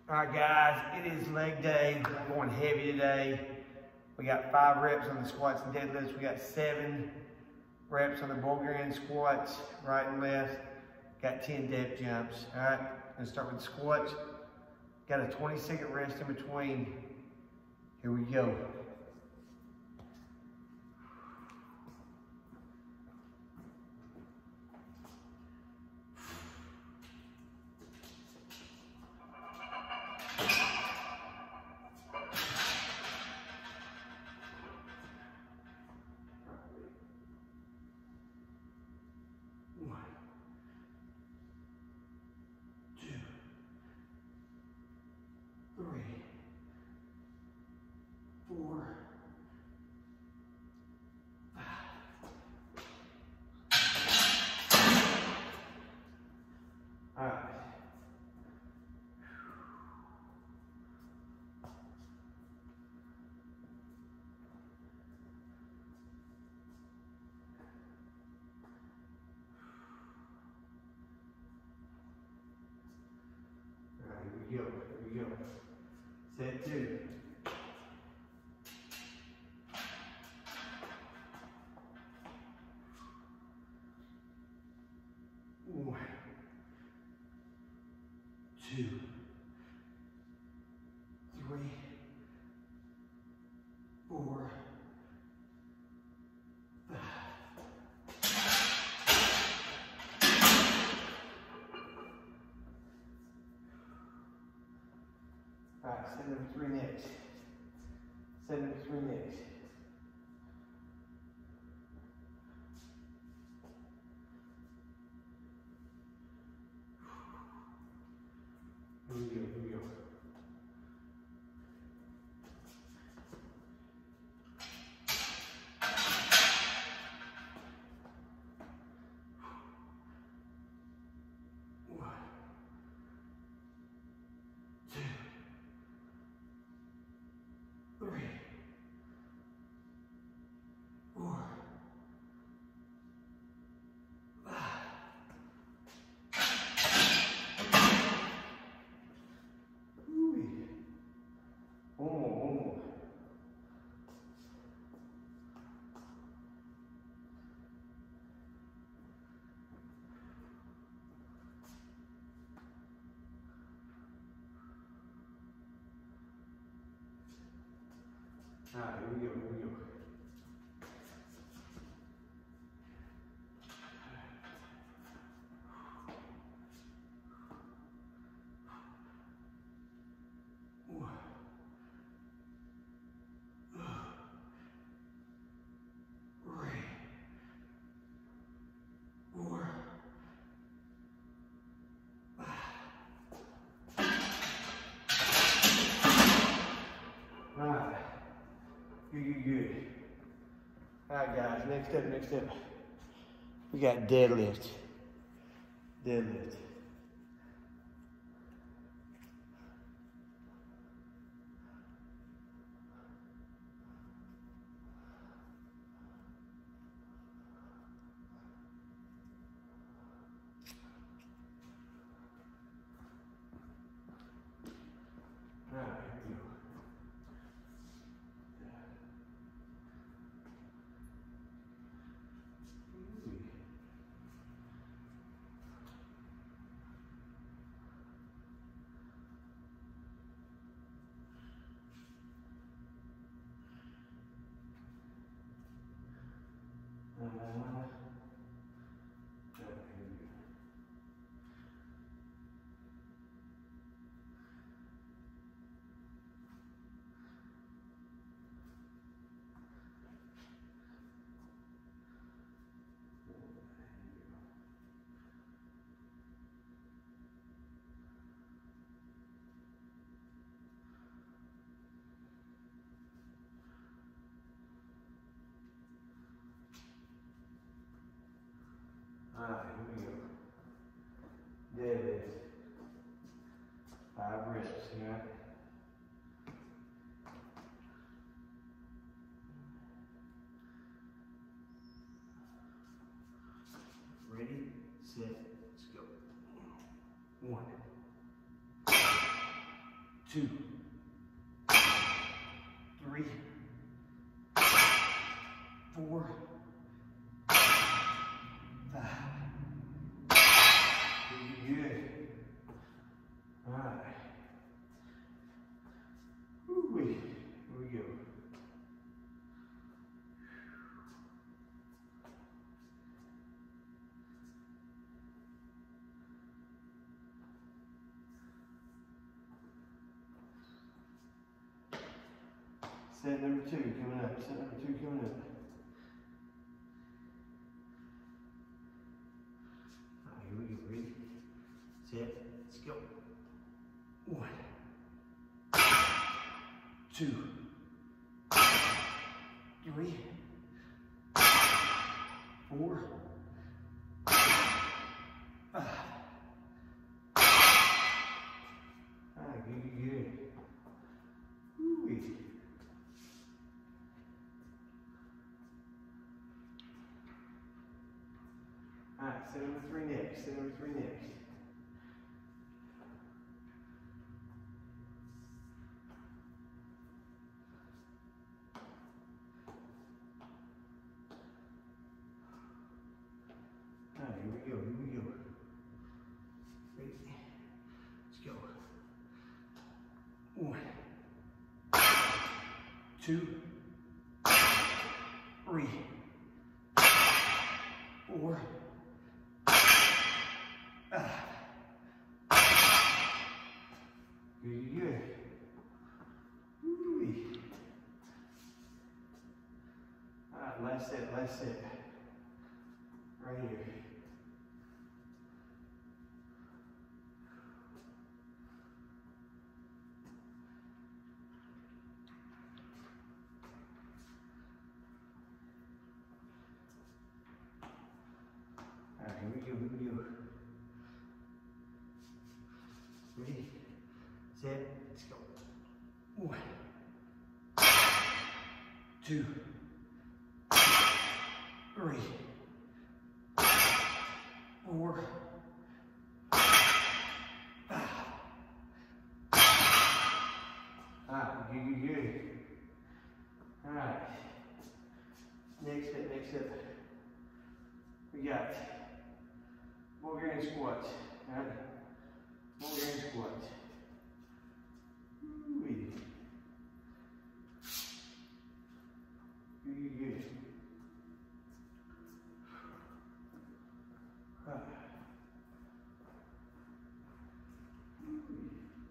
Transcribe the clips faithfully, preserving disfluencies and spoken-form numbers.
All right, guys, it is leg day. We're going heavy today. We got five reps on the squats and deadlifts. We got seven reps on the Bulgarian squats, right and left. Got ten depth jumps. All right, gonna start with the squats. Got a twenty second rest in between. Here we go. One, two, three, four, five. All right. Here we go, here we go. Set two. One, two, three, four, five. All right, set number three next. Set number three next. Here we go, here we go. One, two, three, four, five. Ooh. One more, one more. All right, here we go, here we go. One, three, four, five. All right. Good, good, good. All right, guys, next step, next step. We got deadlift. Deadlift. All right, here we go. Uh, All right, here we go. Deadlift. Five reps, all right? Ready, set, let's go. One, two, three, four, five. Good. All right. Woo-wee. Here we go. Set number two coming up. Set number two coming up. All right, here we go. Ready? Set. Let's go. One, two, three, four, five. All right, good, good, good. Woo-wee. All right, set number three next. Set number three next. All right, here we go. Here we go. Ready? Let's go. One, two, three, four. Good, good. Woo-wee. All right, last set, last set. Right here. All right, here we go, here we go. Ready, set, let's go. One, two, three, four, five. All right, good, good, good. All right. Next step, next step. We got Bulgarian squats. All right. Bulgarian squats. Woo-wee. Good, good. Ah. Woo-wee.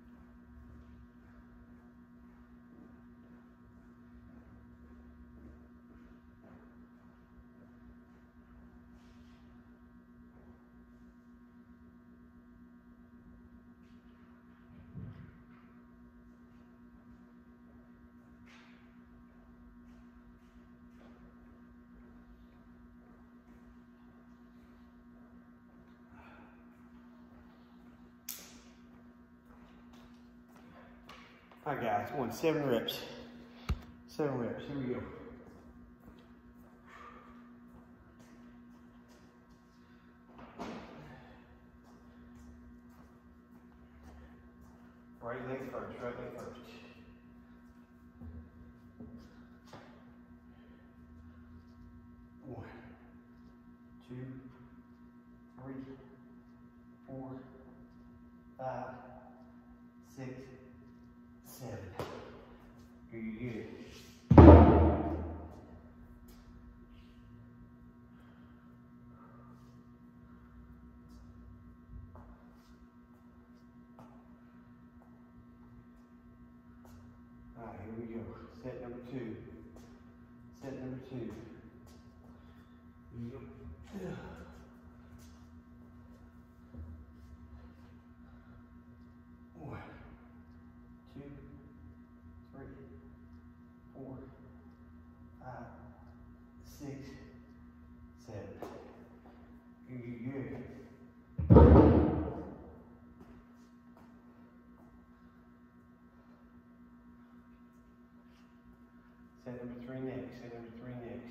All right, guys, one, seven reps. Seven reps, here we go. Right leg first, right leg first. One, two, three, four, five, six, seven. Good, good. All right, here we go. Set number two. Set number two. Here we go. One, two, three, four, five, six, seven. Good, good, good. Set number three next. Set number three next.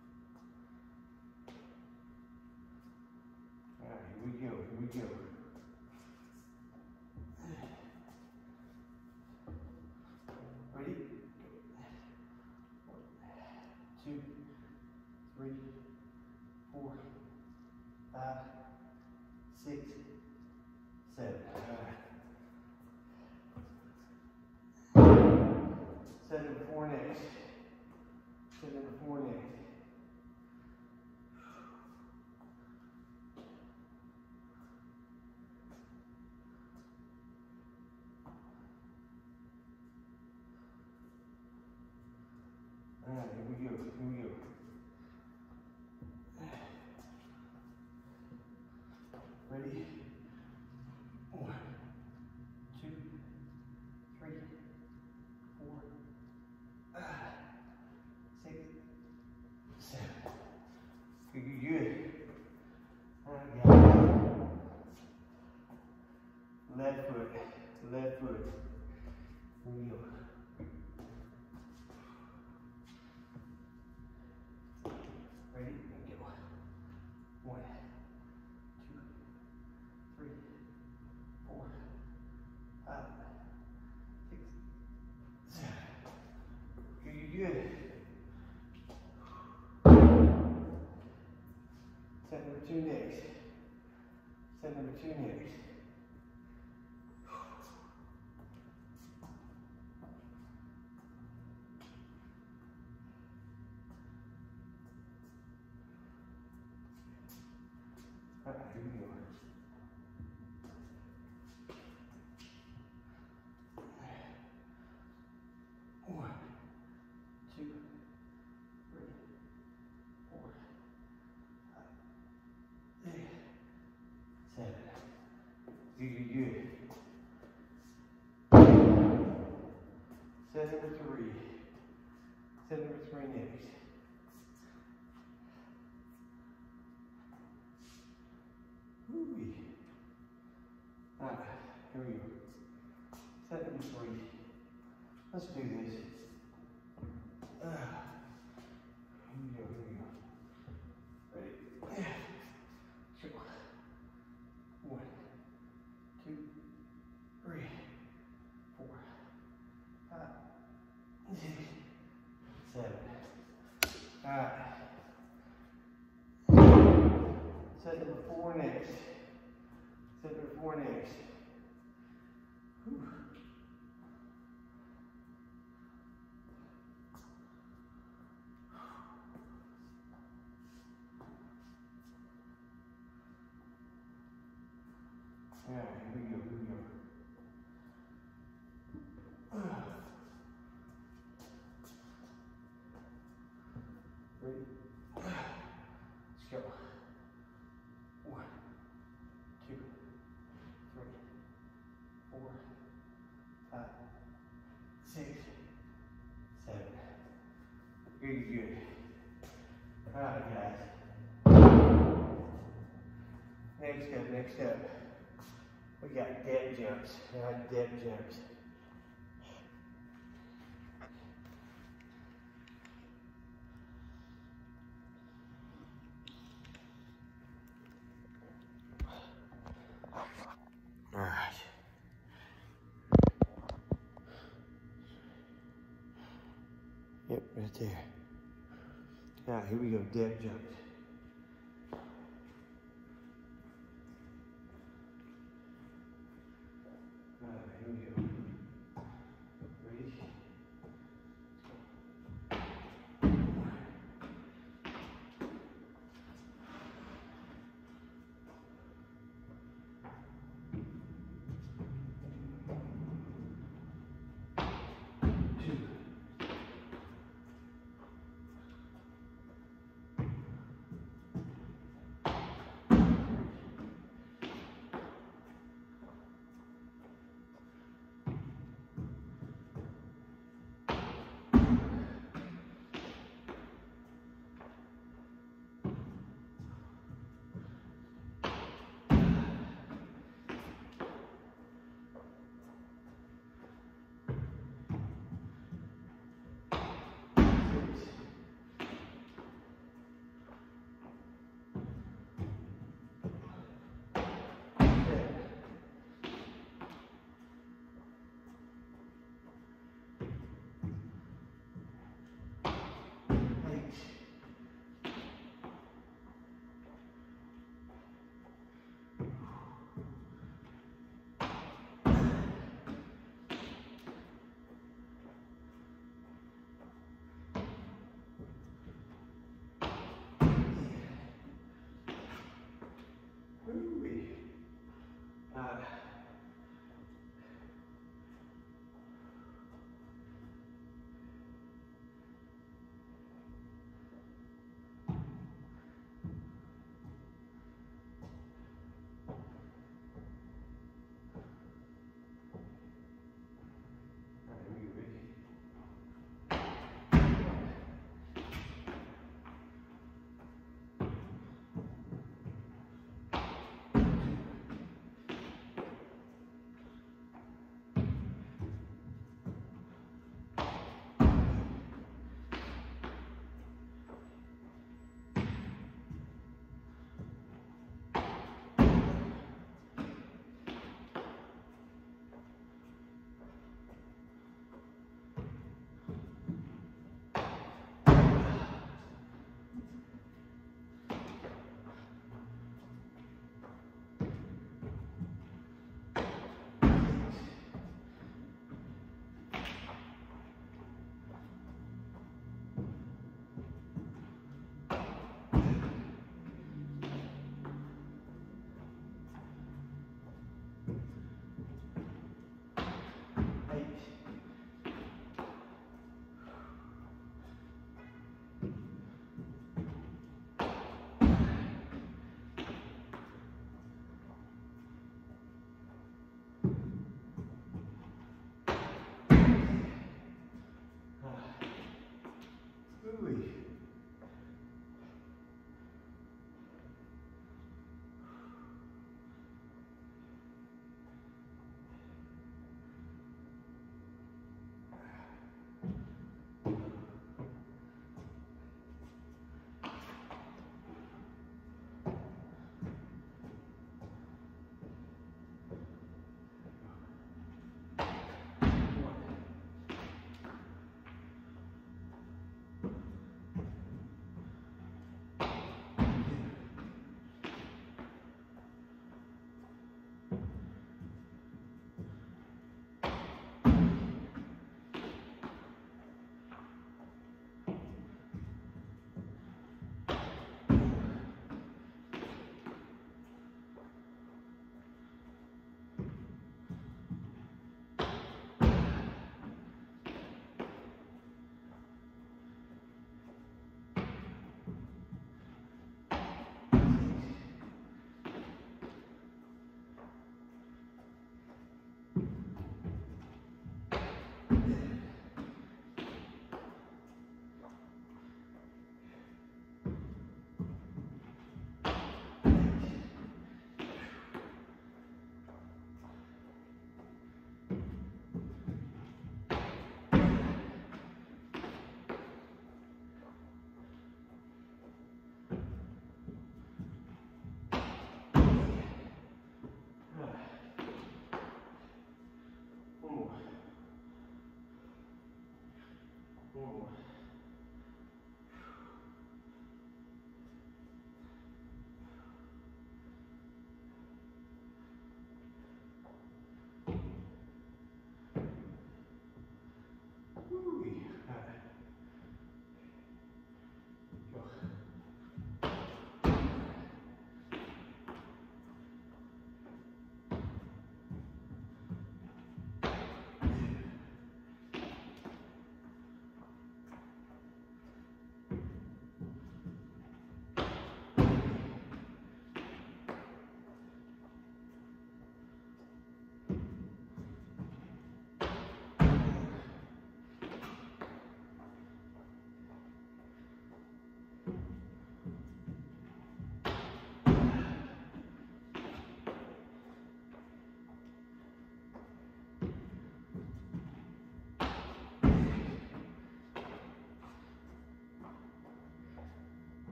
All right, here we go. Here we go. five, six, seven. All right. Set number four next. Set number four next. All right, here we go, here we go. Ready? One, two, three, four, five, six, seven. Good, good, good. All right, guys. Left foot, left foot. Here we go. Ready? Go. One, two, three, four, five, six, seven. Good, good, good. Set number two next. Set number two next. All right, here we go. One, two, three, four, five, six, seven. Good, good, good. Set number three. Set number three next. Ooh-wee. All right, here we go. Set number three. Let's do this. Uh, here we go, here we go. Ready? Go. One, two, three, four, five, six, seven. All right. Set number four next. Set number four next. Whew. All right, here we go, here we go. Ready? Let's go. One, two, three, four, five, six, seven. Good, good. All right, guys. Next up, next up. We got depth jumps. All right, depth jumps. All right. Yep, right there. All right, here we go, depth jumps. All right, here we go. Ready?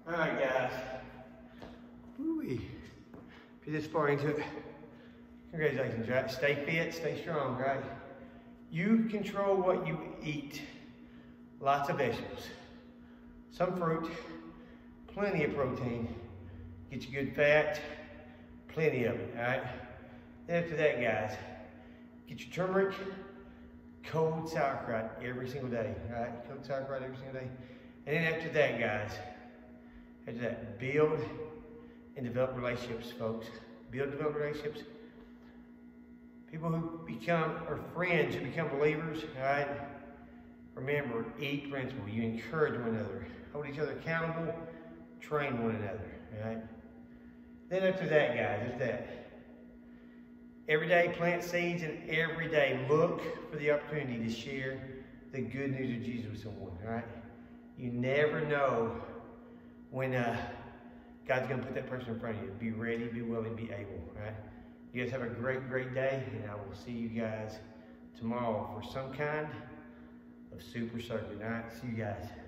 All right, guys. Woo-wee. If you're this far into it, congratulations, right? Stay fit, stay strong, right? You control what you eat. Lots of vegetables, some fruit, plenty of protein. Get you good fat, plenty of it, all right? Then after that, guys, get your turmeric, cold sauerkraut every single day, all right? Cold sauerkraut every single day. And then after that, guys, after that, build and develop relationships, folks. Build and develop relationships. People who become, or friends who become believers, all right? Remember, eat principle. You encourage one another. Hold each other accountable. Train one another, all right? Then after that, guys, is that. Every day plant seeds, and every day look for the opportunity to share the good news of Jesus with someone, all right? You never know when uh, God's going to put that person in front of you. Be ready, be willing, be able, all right? You guys have a great, great day, and I will see you guys tomorrow for some kind of super circuit. All right, see you guys.